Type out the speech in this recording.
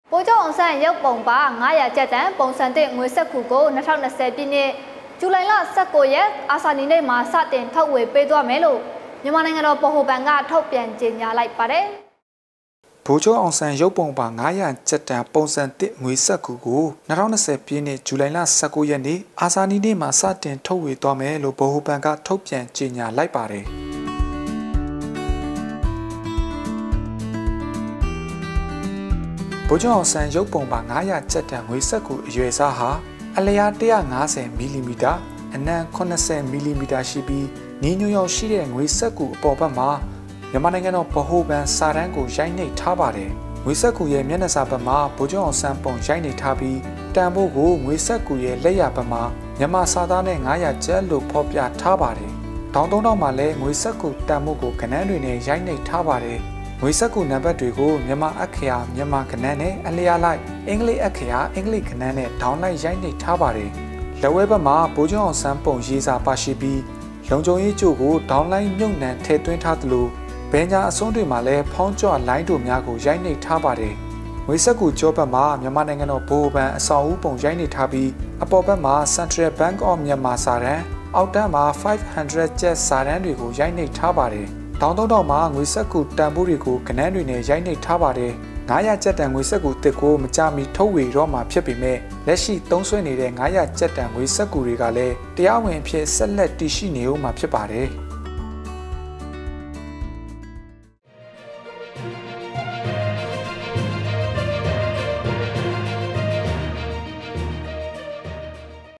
ဗိုလ်ချုပ်အောင်ဆန်းရုပ်ပုံပါ900ကျပ်တန်ပုံစံတစ်ငွေဆက်ခုကို2020ပြည့်နှစ်ဇူလိုင်လ19ရက်အာဆာနီနေ့မှာစတင်ထုတ်ဝေပေးသွားမယ်လို့မြန်မာနိုင်ငံတော်ဗဟိုဘဏ်ကထုတ်ပြန်ကြေညာလိုက်ပါတယ်ဗိုလ်ချုပ်အောင်ဆန်းရုပ်ပုံပါ900ကျပ်တန်ပုံစံတစ်ငွေဆက်ခုကို2020ပြည့်နှစ်ဇူလိုင်လ19ရက်နေ့အာဆာနီနေ့မှာစတင်ထုတ်ဝေသွားမယ်လို့ဗဟိုဘဏ်ကထုတ်ပြန်ကြေညာလိုက်ပါတယ်ဗိုလ်ချုပ်အောင်ဆန်းရုပ်ပုံပါ900ကျပ်တန်ငွေဆက်ကူအရွယ်အစားဟာအလျား150မီလီမီတာအနံ80မီလီမီတာရှိပြီးညီညွတ်ရောက်ရှိတဲ့ငွေဆက်ကူအပေါ်ဘက်မှာမြန်မာနိုင်ငံတော်ဗဟိုဘဏ်စာတမ်းကိုရိုက်နှိပ်ထားပါတယ်ငွေဆက်ကူရဲ့မျက်နှာစာဘက်မှာဗိုလ်ချုပ်အောင်ဆန်းပုံရိုက်နှိပ်ထားပြီးတန်ဖိုးကိုငွေဆက်ကူရဲ့လက်ရဘက်မှာမြန်မာစာသားနဲ့900ကျပ်လို့ဖော်ပြထားပါတယ်ဒေါင်း3000မှာလည်းငွေဆက်ကူတန်ဖိုးကိုကဏ္ဍတွေနဲ့ရိုက်နှိပ်ထားပါတယ်ငွေဆက်ကူနံပါတ်တွေကိုမြန်မာအခရာမြန်မာကဏ္ဍနဲ့အလျားလိုက်အင်္ဂလိပ်အခရာအင်္ဂလိပ်ကဏ္ဍနဲ့ဒေါင်းလိုက်ရိုက်နှိပ်ထားပါတယ်လက်ဝဲဘက်မှာဗိုလ်ချုပ်အောင်ဆန်းပုံရေးစာပါရှိပြီးလုံခြုံရေးကြို့ကိုဒေါင်းလိုက်မြုပ်နှံထည့်သွင်းထားသလိုဘဲညာအစွန်းတွေမှာလည်းဖောင်းကြွလိုင်းတို့များကိုရိုက်နှိပ်ထားပါတယ်ငွေဆက်ကူကြောဘက်မှာမြန်မာနိုင်ငံတော်ဗဟိုဘဏ်အဆောက်အဦပုံရိုက်နှိပ်ထားပြီးအပေါ်ဘက်မှာ Central Bank of Myanmar စာတမ်းအောက်တန်းမှာ500ကျပ်စာတမ်းတွေကိုရိုက်နှိပ်ထားပါတယ်တောင်း3000မှာငွေဆက်ကူတန်ဖိုးတွေကိုကဏ္ဍတွေနဲ့ရိုက်နှိပ်ထားပါတယ်900ကျပ်တန်ငွေဆက်ကူတစ်ကိုမကြမီထုတ်ဝေတော့မှာဖြစ်ပေမဲ့လက်ရှိသုံးစွဲနေတဲ့900ကျပ်တန်ငွေဆက်ကူတွေကလည်းတရားဝင်အဖြစ်ဆက်လက်တည်ရှိနေဦးမှာဖြစ်ပါတယ်